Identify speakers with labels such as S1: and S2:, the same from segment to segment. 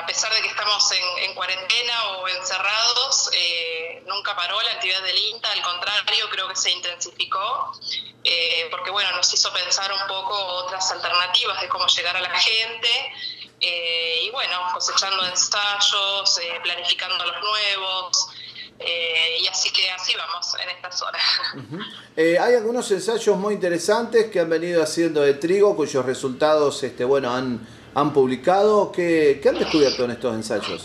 S1: a pesar de que estamos en cuarentena o encerrados, nunca paró la actividad del INTA, al contrario, creo que se intensificó, porque bueno, nos hizo pensar un poco otras alternativas de cómo llegar a la gente, y bueno, cosechando ensayos, planificando los nuevos, y así vamos en estas horas.
S2: Hay algunos ensayos muy interesantes que han venido haciendo de trigo, cuyos resultados bueno, han publicado. ¿Qué han descubierto en estos ensayos?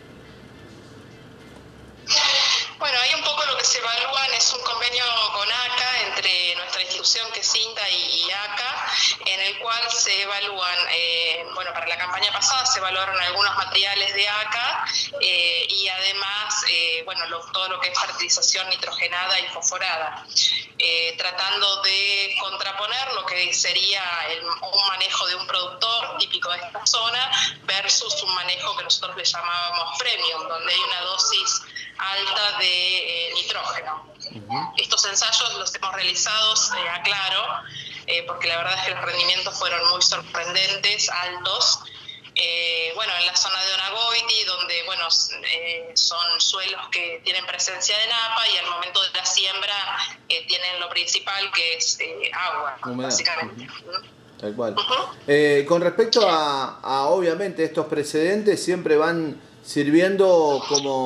S1: Bueno, ahí un poco lo que se evalúan es un convenio con ACA, entre nuestra institución que es INTA y ACA, en el cual se evalúan, bueno, para la campaña pasada se evaluaron algunos materiales de ACA y además, bueno, todo lo que es fertilización nitrogenada y fosforada, tratando de contraponer lo que sería un manejo de un productor típico de esta zona versus un manejo que nosotros le llamábamos premium, donde hay una dosis alta de nitrógeno. Estos ensayos los hemos realizado, aclaro, porque la verdad es que los rendimientos fueron muy sorprendentes, altos. Bueno, en la zona de Onagoiti, donde bueno, son suelos que tienen presencia de napa y al momento de la siembra tienen lo principal que es agua, humedad, básicamente.
S2: Tal cual. Con respecto a obviamente estos precedentes, siempre van sirviendo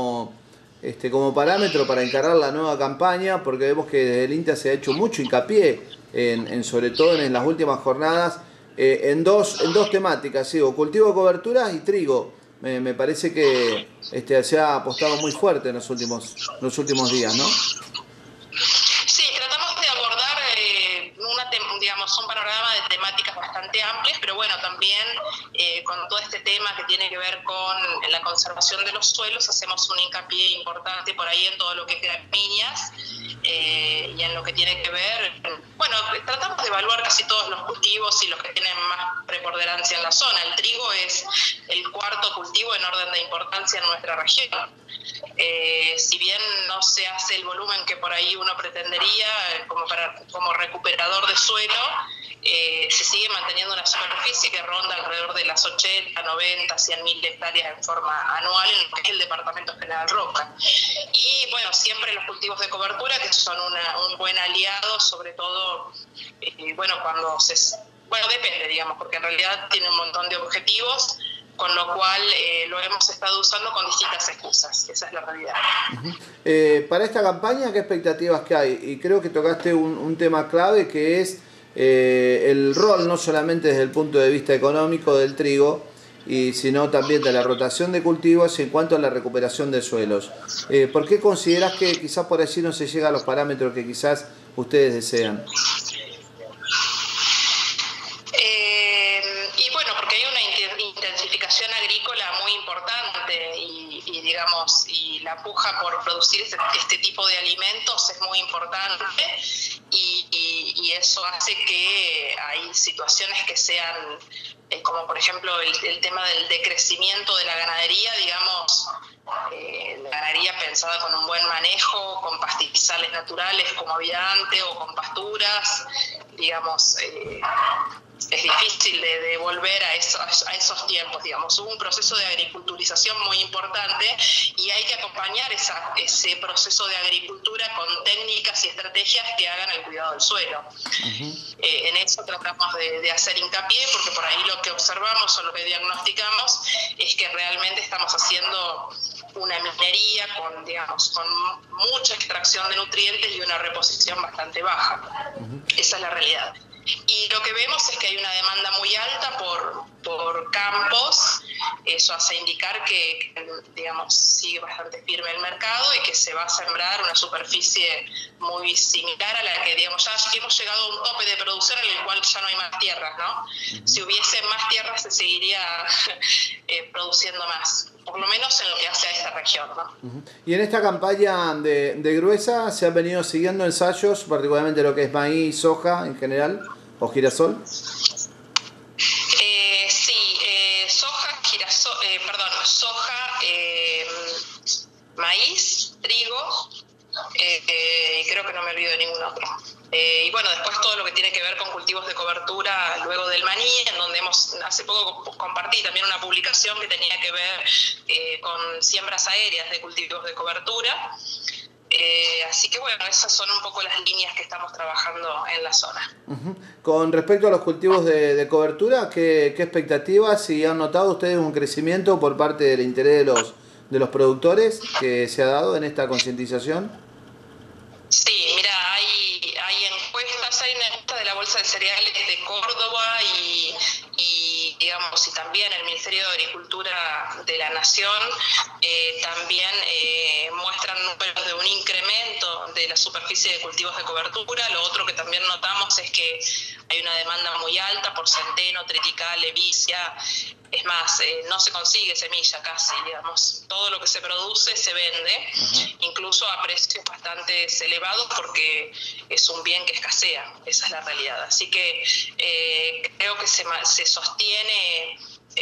S2: como parámetro para encarar la nueva campaña, porque vemos que desde el INTA se ha hecho mucho hincapié sobre todo en las últimas jornadas, en dos temáticas, cultivo de coberturas y trigo. Me parece que se ha apostado muy fuerte en los últimos días, ¿no?
S1: Sí, tratamos de abordar digamos, un panorama de temáticas bastante amplias, pero bueno, también con todo este tema que tiene que ver con la conservación de los suelos, hacemos un hincapié importante por ahí en todo lo que es gramíneas y en lo que tiene que ver, bueno, tratamos de evaluar casi todos los cultivos y los que tienen más preponderancia en la zona. El trigo es el cuarto cultivo en orden de importancia en nuestra región. Si bien no se hace el volumen que por ahí uno pretendería como recuperador de suelo, se sigue manteniendo una superficie que ronda alrededor de las 80, 90, 100.000 hectáreas en forma anual en lo que es el departamento General Roca. Y bueno, siempre los cultivos de cobertura, que son un buen aliado, sobre todo, bueno, bueno, depende, digamos, porque en realidad tiene un montón de objetivos, con lo cual lo hemos estado usando con distintas excusas. Esa es la realidad.
S2: Para esta campaña, ¿qué expectativas que hay? Y creo que tocaste un tema clave, que es el rol, no solamente desde el punto de vista económico del trigo, sino también de la rotación de cultivos en cuanto a la recuperación de suelos. ¿Por qué considerás que quizás por allí no se llega a los parámetros que quizás ustedes desean?
S1: Y bueno, porque hay una intensificación agrícola muy importante y la puja por producir este tipo de alimentos es muy importante y eso hace que hay situaciones que sean, como por ejemplo el tema del decrecimiento de la ganadería, digamos, la ganadería pensada con un buen manejo, con pastizales naturales como había antes o con pasturas, digamos, es difícil de volver a esos tiempos, digamos. Hubo un proceso de agriculturización muy importante y hay que acompañar ese proceso de agricultura con técnicas y estrategias que hagan el cuidado del suelo. En eso tratamos de hacer hincapié, porque por ahí lo que observamos o lo que diagnosticamos es que realmente estamos haciendo una minería con mucha extracción de nutrientes y una reposición bastante baja. Esa es la realidad. Y lo que vemos es que hay una demanda muy alta por campos. Eso hace indicar que, digamos, sigue bastante firme el mercado y que se va a sembrar una superficie muy similar a la que, digamos, ya hemos llegado a un tope de producción en el cual ya no hay más tierras, ¿no? Si hubiese más tierras se seguiría produciendo más, por lo menos en lo que hace a esta región, ¿no?
S2: Y en esta campaña de gruesa se han venido siguiendo ensayos, particularmente lo que es maíz, soja en general, o girasol.
S1: Soja, maíz, trigo, y creo que no me olvido de ningún otro. Y bueno, después todo lo que tiene que ver con cultivos de cobertura luego del maní, en donde hace poco compartí también una publicación que tenía que ver con siembras aéreas de cultivos de cobertura. Así que bueno, esas son un poco las líneas que estamos trabajando en la zona.
S2: Con respecto a los cultivos de cobertura, ¿qué expectativas? Si han notado ustedes un crecimiento por parte del interés de los productores que se ha dado en esta concientización.
S1: Sí, mira, hay encuestas, hay una encuesta de la Bolsa de Cereales de Córdoba digamos, y también el Ministerio de Agricultura de la Nación también muestran números de un incremento de la superficie de cultivos de cobertura. Lo otro que también notamos es que hay una demanda muy alta por centeno, triticale, levicia. Es más, no se consigue semilla casi, digamos. Todo lo que se produce se vende, incluso a precios bastante elevados porque es un bien que escasea, esa es la realidad. Así que creo que se sostiene,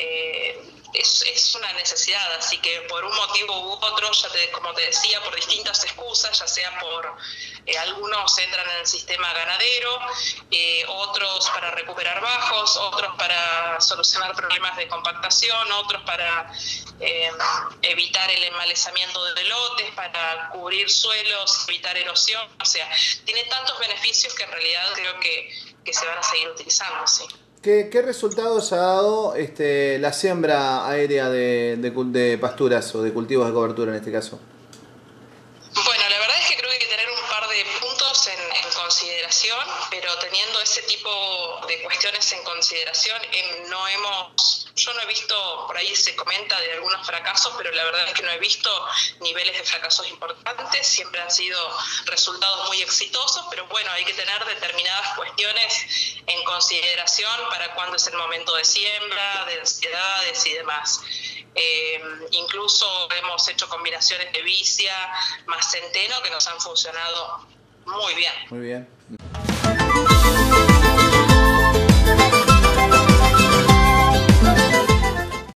S1: es una necesidad, así que por un motivo u otro, como te decía, por distintas excusas, ya sea por algunos entran en el sistema ganadero, otros para recuperar bajos, otros para solucionar problemas de compactación, otros para evitar el enmalezamiento de lotes, para cubrir suelos, evitar erosión. O sea, tiene tantos beneficios que en realidad creo que se van a seguir utilizando, sí.
S2: ¿Qué resultados ha dado la siembra aérea de pasturas o de cultivos de cobertura en este caso?
S1: Bueno, la verdad es que creo que hay que tener un par de puntos en consideración, pero teniendo ese tipo de cuestiones en consideración, yo no he visto, por ahí se comenta de algunos fracasos, pero la verdad es que no he visto niveles de fracasos importantes, siempre han sido resultados muy exitosos, pero bueno, hay que tener determinadas cuestiones en consideración para cuándo es el momento de siembra, de ansiedades y demás. Incluso hemos hecho combinaciones de vicia más centeno que nos han funcionado muy bien.
S2: Muy bien.